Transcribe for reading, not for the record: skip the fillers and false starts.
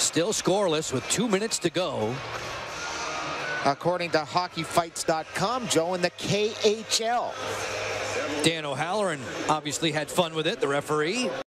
still scoreless with 2 minutes to go. According to hockeyfights.com, Joe, in the KHL. Dan O'Halloran obviously had fun with it, the referee.